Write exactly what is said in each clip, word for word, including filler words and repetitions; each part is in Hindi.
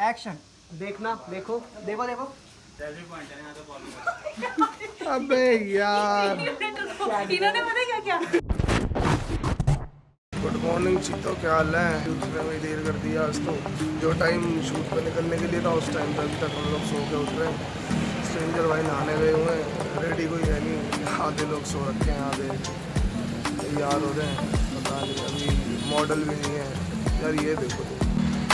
एक्शन। देखना, देखो देखो देखो। अबे यार इन्होंने पता क्या क्या। गुड मॉर्निंग चीतो, क्या हाल है? दूसरे में देर कर दिया आज तो। जो टाइम शूट पे निकलने के लिए था उस टाइम पे अभी तक हम लोग सो के उठ रहे हैं। स्ट्रेंजर भाई नहाने गए हुए हैं, रेडी कोई है नहीं, आधे लोग सो रखे हैं, आधे तैयार हो रहे हैं, पता नहीं अभी मॉडल भी नहीं है यार। ये देखो तो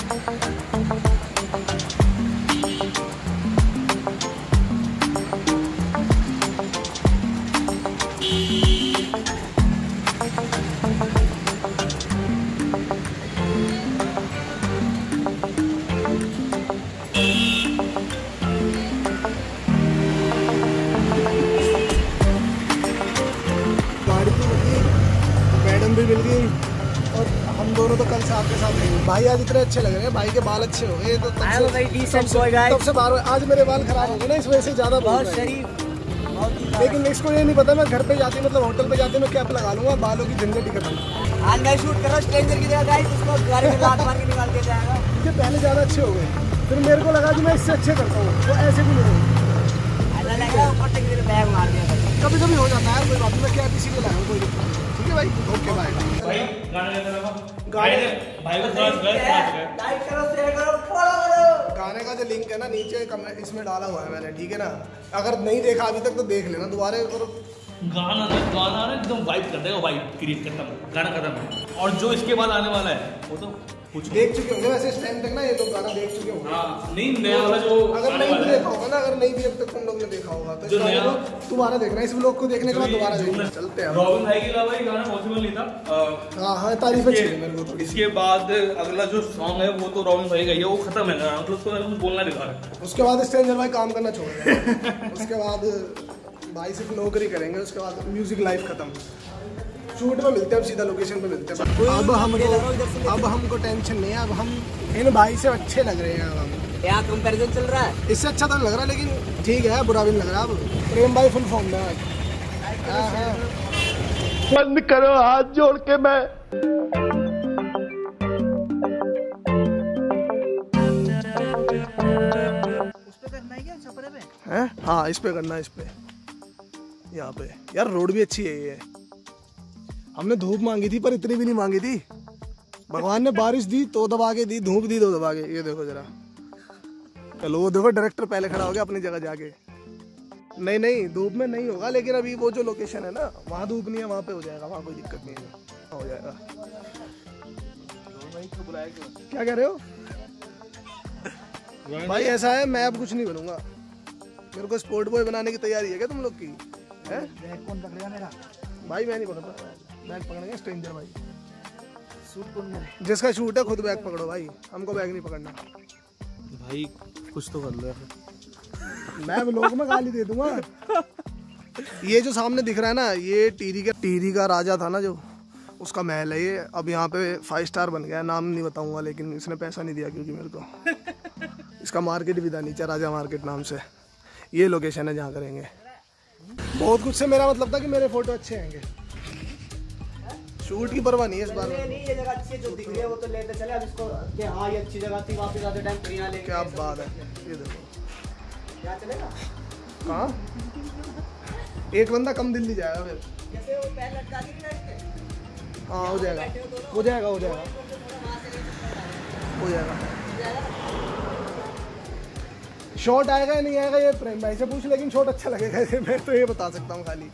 भी मिल गई और हम दोनों तो कल साथ के साथ रहेंगे। भाई आज इतने अच्छे लग रहे हैं, भाई के बाल अच्छे हो गए तो तब से, तब से बार आज मेरे बाल खराब हो गए ना, इस वजह से ज़्यादा बहुत शरीफ। लेकिन नेक्स्ट को ये नहीं पता मैं घर पे जाती मतलब होटल पे जाती मैं कैप लगा लूंगा, बालों की झंझट ही खत्म। आज मैं शूट कर रहा हूं स्ट्रेंजर की जगह गाइस, उसको गाड़ी में लात मार के निकाल के जाएगा। मुझे पहले ज़्यादा अच्छे हो गए, फिर मेरे को लगा कि मैं इससे अच्छे करता हूँ, तो ऐसे भी नहीं हो। ऐसा लग रहा है ऊपर से बैग मार दिया। कभी कभी हो जाता है, कोई बात नहीं, मैं कैप इसी लिए लाया हूँ, कोई दिक्कत नहीं। ठीक है भाई, ओके बाय। भाई गाने का गाने भाई को थोड़ा लाइक करो, शेयर करो, फॉलो करो। गाने का जो लिंक है ना नीचे कमेंट इसमें डाला हुआ है मैंने, ठीक है ना? अगर नहीं देखा अभी तक तो देख लेना दोबारा। गाना ना गाना ना एकदम वाइब कर देगा, वाइब क्रिएट करता हूँ, गाना खत्म है। और जो इसके बाद आने वाला है वो तो कुछ देख चुके होंगे वैसे इस टाइम तक ना, ये लोग गाना देख चुके होंगे। हाँ, नहीं नया वाला जो अगर नहीं भी देखा होगा ना, अगर नहीं भी अब तक तुम लोग ने देखा होगा तो दोबारा देखना, इस व्लॉग को देखने के बाद दोबारा देखना। चलते हैं। रॉबिन भाई के अलावा ये गाना पॉसिबल नहीं था। हाँ हाँ, तारीफ अच्छी लगी मेरे को। इसके बाद अगला जो सॉन्ग है वो तो रॉबिन भाई का ही है, वो खत्म है गाना, मतलब उसको कुछ बोलना दिखा रहा है। उसके बाद स्ट्रेंजर भाई काम करना छोड़ देंगे। उसके बाद भाई सिर्फ नौकरी करेंगे, उसके बाद म्यूजिक लाइफ खत्म। शूट में मिलते हैं, अब सीधा लोकेशन पे मिलते हैं। अब हमको अब हमको टेंशन नहीं है, अब हम इन भाई से अच्छे लग रहे हैं। अब हम यहाँ कंपैरिजन चल रहा है, इससे अच्छा तो नहीं लग रहा, लेकिन ठीक है, बुरा भी नहीं लग रहा। अब प्रेम भाई फुल फॉर्म में आज। बंद करो हाथ जोड़ के। मैं उस पे करना है क्या छपरे पे? हैं? हाँ इस पे करना है, इस पे यहाँ पे। यार रोड भी अच्छी है ये। हमने धूप मांगी थी पर इतनी भी नहीं मांगी थी, भगवान ने बारिश दी तो दबा के दी, धूप दी तो दबा के। ये देखो जरा, चलो वो देखो डायरेक्टर पहले खड़ा हो गया अपनी जगह जाके। नहीं नहीं धूप में नहीं होगा, लेकिन अभी वो जो लोकेशन है ना वहाँ धूप नहीं है, वहाँ पे हो जाएगा, वहाँ कोई दिक्कत नहीं है, हो जाएगा। क्या कह रहे हो भाई? ऐसा है मैं अब कुछ नहीं बनूंगा, मेरे को स्पोर्ट बॉय बनाने की तैयारी है क्या तुम लोग की? है कौन पकड़ेगा मेरा? भाई मैं नहीं पकड़ता, बैग पकड़ेंगे स्ट्रेंजर भाई। शूट कौन करे? जिसका शूट है खुद बैग पकड़ो भाई, हमको बैग नहीं पकड़ना। भाई कुछ तो कर लो यार, मैं लोगों में गाली दे दूंगा। ये जो सामने दिख रहा है ना, ये टीरी का टीरी का राजा था ना जो, उसका महल है ये। अब यहाँ पे फाइव स्टार बन गया, नाम नहीं बताऊंगा, लेकिन इसने पैसा नहीं दिया क्योंकि मेरे को। इसका मार्केट भी था नीचे, राजा मार्केट नाम से। ये लोकेशन है जहाँ करेंगे। बहुत कुछ से मेरा मतलब था कि मेरे फोटो अच्छे आएंगे, शूट की परवाह नहीं है इस बार। नहीं ये जगह अच्छी है, जो दिख रही है वो तो लेते चले। अब इसको कि हाँ ये अच्छी जगह थी, वापस आते टाइम फिर यहाँ लेके। क्या बात है, ये देखो क्या चलेगा। कहाँ एक बंदा कम दिल्ली जाएगा फिर। जैसे वो पैर लटका दी ना इसके। हाँ हो जाएगा, हो जाएगा, हो जाएगा, हो जाएगा। शॉट आएगा या नहीं आएगा ये प्रेम भाई से पूछ, लेकिन शॉट अच्छा लगेगा इसे, मैं तो ये बता सकता हूँ खाली।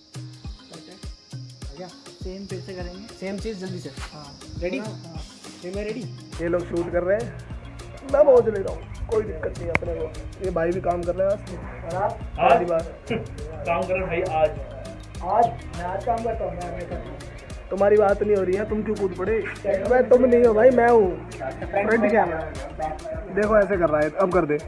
सेम फिर से करेंगे, सेम चीज़ जल्दी से। हाँ रेडी, हाँ मैं रेडी। ये लोग शूट कर रहे हैं, मैं मौज ले रहा हूँ, कोई दिक्कत नहीं अपने को। ये भाई भी काम कर रहे हैं आज, आज बात काम कर रहे भाई। आज आज मैं आज काम करता हूँ, मैं करता हूँ। तुम्हारी बात नहीं हो रही है, तुम क्यों कूद पड़े? मैं तुम नहीं हो भाई, मैं हूँ फ्रंट कैमरा। देखो ऐसे कर रहा है, अब कर दे।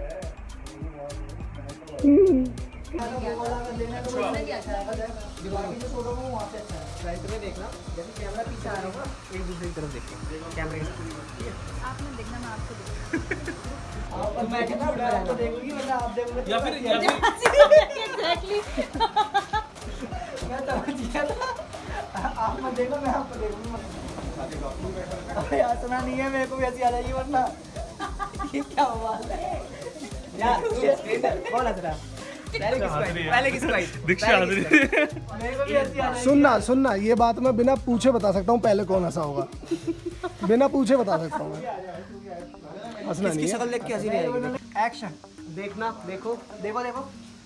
राइट में देखना, जैसे कैमरा पीछे आ रहा होगा, एक दूसरे की तरफ देखना कैमरे की। आपने देखना, मैं आपको देखूंगा। आप मैं कितना मैं आपको देखूंगी, वरना आप देखोगे या फिर या फिर एग्जैक्टली। मैं समझ गया था, आप मत देखो मैं आपको देखूंगा। यार सुना नहीं है, मेरे को भी ऐसी आ जाएगी वरना। ये क्या हुआ यार कौन हंस रहा? पहले किसको आई? पहले किसको आई? दीक्षा हंस रही है। मेरे को भी हंसी आ रही है। सुनना सुनना, ये बात मैं बिना पूछे बता सकता हूँ पहले कौन हंसा होगा। बिना पूछे बता सकता हूँ मैं। हंसना नहीं इसकी है। शक्ल देख के हंसी नहीं आएगी। एक्शन देखना, देखो देखो देखो।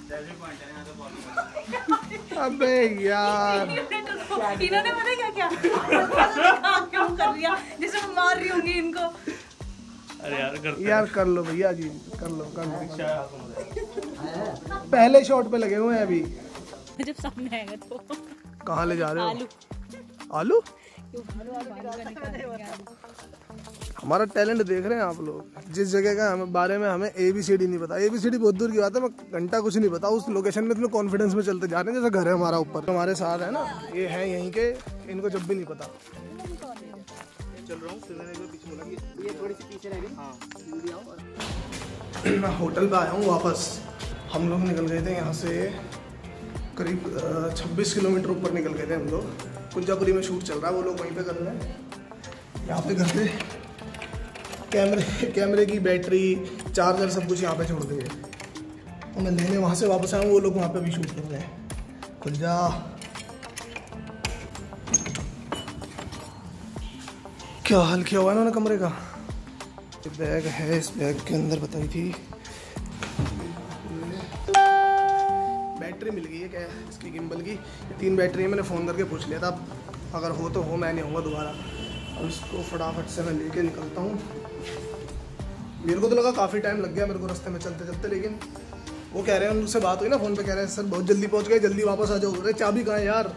अबे यार, इन्होंने पता क्या क्या काम क्यों कर लिया, जैसे मैं मार रही होंगी इनको। अरे यार करते यार कर लो भैया जी, कर लो कर लो। पहले शॉट पे लगे हुए हैं अभी। जब सामने आएगा तो कहाँ ले जा रहे हो? आलू आलू? आलू हमारा टैलेंट देख रहे हैं आप लोग। जिस जगह का हमें बारे में हमें ए बी सी डी नहीं पता। ए बी सी डी बहुत दूर की बात है, मैं घंटा कुछ नहीं पता। उस लोकेशन में इतने कॉन्फिडेंस में चलते जा रहे हैं जैसे घर है हमारा ऊपर। हमारे साथ है ना, ये है यहीं के, इनको जब भी नहीं पता। चल रहा हूँ, फिर मैंने एक पीछे बोला कि ये थोड़ी सी पीछे रह गई। हाँ वीडियो और मैं होटल पे आया हूँ वापस। हम लोग निकल गए थे यहाँ से करीब छब्बीस किलोमीटर ऊपर निकल गए थे हम लोग। कुंजापुरी में शूट चल रहा है, वो लोग वहीं पे कर रहे हैं। यहाँ पे घर पे कैमरे कैमरे की बैटरी, चार्जर सब कुछ यहाँ पे छोड़ दिए। और मैं लेने वहाँ से वापस आया हूँ, वो लोग वहाँ पे भी शूट कर रहे हैं। खुल जा। क्या हाल किया हुआ है इन्होंने कमरे का। बैग है, इस बैग के अंदर बताई थी बैटरी मिल गई है क्या इसकी गिम्बल की। तीन बैटरी है, मैंने फ़ोन करके पूछ लिया था, अगर हो तो हो, मैं नहीं आऊँगा दोबारा। अब इसको फटाफट से मैं लेके निकलता हूँ। मेरे को तो लगा काफ़ी टाइम लग गया मेरे को रास्ते में चलते चलते, लेकिन वो कह रहे हैं, उनसे बात हुई ना फ़ोन पे, कह रहे हैं सर बहुत जल्दी पहुँच गए, जल्दी वापस आ जाओ। अरे चाबी कहाँ है यार?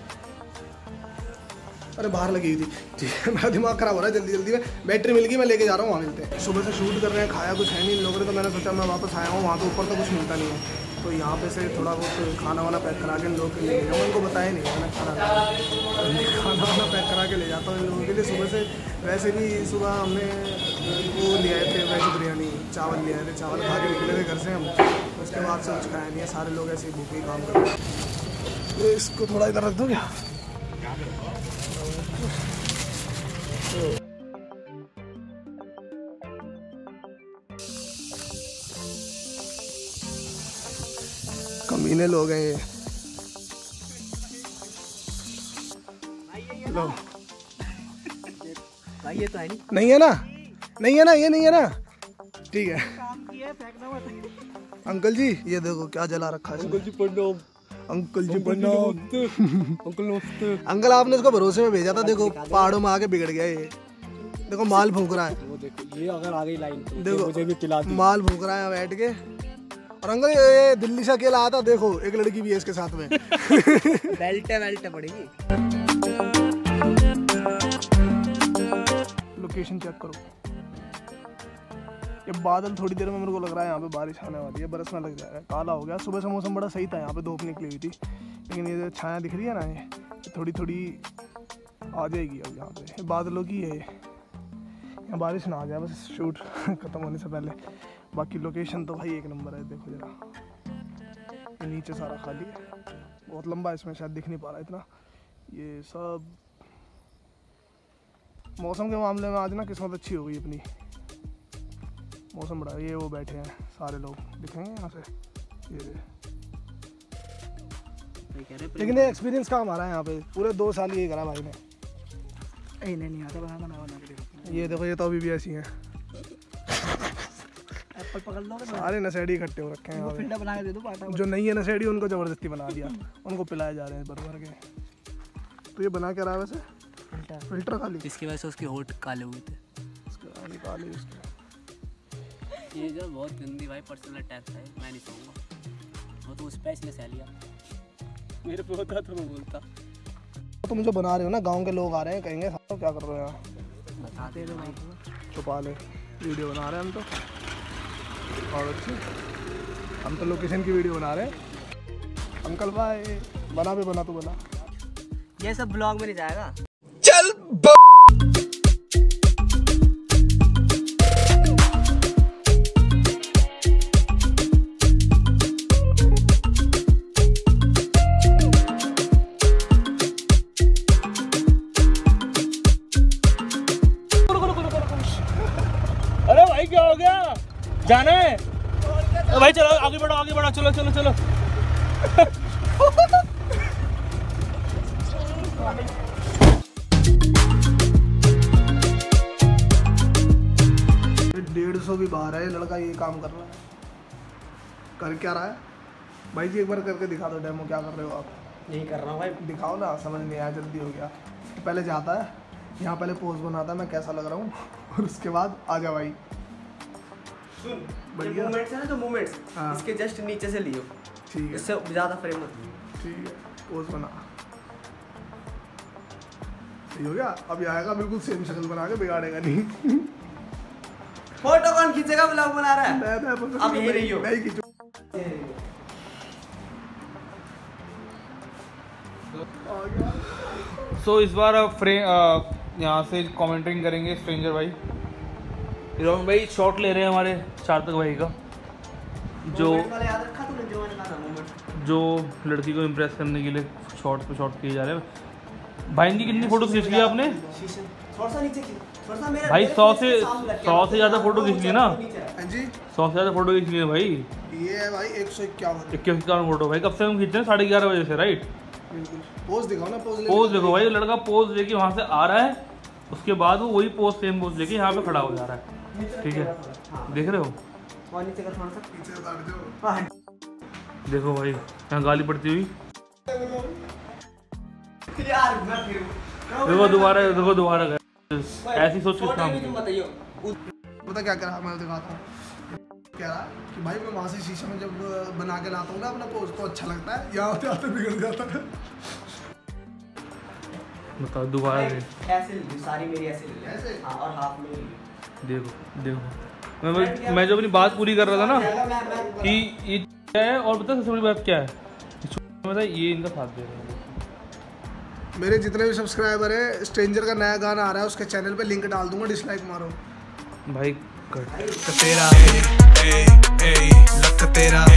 अरे बाहर लगी हुई थी। ठीक है, मेरा दिमाग खराब हो रहा है। जल्दी जल्दी में बैटरी मिल गई, मैं लेके जा रहा हूँ, वहाँ मिलते हैं। सुबह से शूट कर रहे हैं, खाया कुछ है नहीं इन लोगों ने, तो मैंने सोचा मैं वापस आया हूँ, वहाँ तो ऊपर तो कुछ मिलता नहीं है, तो यहाँ पे से थोड़ा बहुत खाना वाना पैक करा के इन लोगों के लिए जाऊँ। इनको बताया नहीं मैंने खाना खाना वाना पैक करा के ले जाता हूँ इन लोगों के लिए। सुबह से वैसे भी सुबह हमने वो ले आए थे वेज बिरयानी, चावल ले आए थे, चावल खा के निकले थे घर से हम। उसके बाद से कुछ खाया नहीं है, सारे लोग ऐसे भूखे काम कर रहे हैं। तो इसको थोड़ा इधर रख दो क्या? कमीने लोग हैं ये। लो भाई ये तो है नहीं। नहीं है ना, नहीं है ना, ये नहीं है ना, ठीक है। काम किया, फेंकना मत। अंकल जी ये देखो क्या जला रखा है। अंकल जी प्रणाम। अंकल जी प्रणाम। अंकल नमस्ते। अंकल आपने इसको भरोसे में भेजा था, देखो पहाड़ों में आके बिगड़ गया ये। देखो माल फूंक रहा है, वो देखो ये अगर आ गई लाइन तो देखो मुझे भी पिला दी। माल फूंक रहा है बैठ के। और अंकल ये दिल्ली से अकेला आया था, देखो एक लड़की भी है इसके साथ में। बेल्ट बेल्ट पड़ेगी। लोकेशन चेक करो, ये बादल थोड़ी देर में मेरे को लग रहा है यहाँ पे बारिश आने वाली है, बरसना लग जाएगा। काला हो गया, सुबह से मौसम बड़ा सही था, यहाँ पे धूप निकली हुई थी, लेकिन ये जो छाया दिख रही है ना, ये थोड़ी थोड़ी आ जाएगी अब यहाँ पे। ये बादलों की है, यहाँ बारिश ना आ जाए बस शूट ख़त्म होने से पहले। बाकी लोकेशन तो भाई एक नंबर है। देखो जरा, ये नीचे सारा खाली है, बहुत लंबा है, इसमें शायद दिख नहीं पा रहा इतना। ये सब मौसम के मामले में आज ना किस्मत अच्छी हो गई अपनी, मौसम बड़ा। ये वो बैठे हैं सारे लोग, दिखेंगे यहाँ से ये। लेकिन ये एक्सपीरियंस का हमारा है यहाँ पे, पूरे दो साल ये करा भाई ने। इन्हें नहीं आता बनाना, मैं बना के देखो। ये देखो, ये तो अभी भी ऐसी हैं, एप्पल पकड़ लो, सारे नशेड़ी इकट्ठे हो रखे हैं यहाँ पे। फिल्टर बना के दे दो पाटा। जो नहीं है नशेड़ी उनको ज़बरदस्ती बना दिया, उनको पिलाए जा रहे हैं भर भर के। तो ये बना क्या रहा है वैसे? फिल्टर। फिल्टर खाली, इसकी वजह से उसके होठ काले हुए थे। इसका निकाले इसके। ये जो बहुत गंदी भाई पर्सनल अटैक है, मैं नहीं कहूँगा, वो तो स्पेशल से लिया मेरे पे होता तो मैं बोलता। तुम जो बना रहे हो ना, गांव के लोग आ रहे हैं, कहेंगे साहब क्या कर रहे हो यहाँ? बताते दो भाई, छुपा ले, वीडियो बना रहे हैं हम तो। और अच्छी, हम तो लोकेशन की वीडियो बना रहे हैं। अंकल भाई बना भी, बना तो बना। ये सब ब्लॉग में नहीं जाएगा। चल अरे भाई क्या हो गया? जाना है भाई, चलो आगे बढ़ो आगे बढ़ो, चलो चलो चलो। डेढ़ सौ भी बाहर है लड़का, ये काम कर रहा है। कर क्या रहा है भाई जी? एक बार करके दिखा दो डेमो, क्या कर रहे हो आप? यही कर रहा हूँ भाई। दिखाओ ना, समझ नहीं आया, जल्दी हो गया। पहले जाता है यहाँ, पहले पोज बनाता है मैं कैसा लग रहा हूँ, और उसके बाद आ जा भाई। सुन, बढ़िया। मूवमेंट्स है ना जो मूवमेंट्स, हाँ। इसके जस्ट नीचे से लियो, ठीक है, इससे ज़्यादा फ्रेम मत लियो। ठीक है, पोज बना। सही हो गया। अब ये आएगा बिल्कुल सेम शक्ल बना के, बिगाड़ेगा नहीं। फोटो कौन खींचेगा? ब्लॉग बना रहा है। मैं मैं फोटो अब यही रही हो। मैं ही खींचूं। सो so, इस बार फ्रेम यहाँ से कमेंटिंग करेंगे स्ट्रेंजर भाई। रोहन भाई शॉट ले रहे हैं हमारे सार्थक भाई का, जो Moment वाला याद रखा तूने जो मैंने कहा था moment? जो लड़की को इम्प्रेस करने के लिए शॉट पे शॉट किए जा रहे हैं। भाई इनकी कितनी फोटो खींच लिया आपने? शीशे थोड़ा सा नीचे खींच, थोड़ा सा मेरे भाई मेरे सौ face से के सामने लग गया। सौ से ज़्यादा फोटो खींच लिए ना, नीचे रख। हाँ जी, सौ से ज़्यादा फोटो खींच लिए भाई। ये है भाई एक सौ इक्यावन। इक्कीस इक्यावन फोटो भाई, कब से हम खींच रहे हैं? साढ़े ग्यारह बजे से, राइट? बिल्कुल। पोज दिखाओ ना, पोज पोज देखो भाई, लड़का पोज लेके वहाँ से आ रहा है, उसके बाद वो वही पोज सेम पोज लेके यहाँ पे खड़ा हो जा रहा है। ठीक है, देख रहे हो? और नीचे का थोड़ा सा पीछे हट जाओ। हाँ। देखो भाई यहाँ गाली पड़ती हुई। यार मैं फिर देखो दोबारा, देखो दोबारा गए। ऐसी सोच के काम तुम बताइयो। पता क्या करा, मैं दिखाता हूँ। कह रहा कि भाई मैं वहाँ से शीशे में जब बना के लाता हूँ ना अपना पोज, तो अच्छा लगता है, यहाँ आते आते बिगड़ जाता है। बताओ दोबारा दे। ऐसे ले ली, सारी मेरी ऐसे ले ली। ऐसे? हाँ, और हाफ में ले ली। देखो देखो, मैं मैं, मैं जो अपनी बात पूरी कर रहा था ना मैं- मैं- कि ये क्या है, और पता है सबसे बड़ी बात क्या है? पता है ये इनका साथ दे रहा है। मेरे जितने भी सब्सक्राइबर है, स्ट्रेंजर का नया गाना आ रहा है, उसके चैनल पे लिंक डाल दूंगा, डिसलाइक मारो भाई कर तेरा। ए, ए, लक तेरा।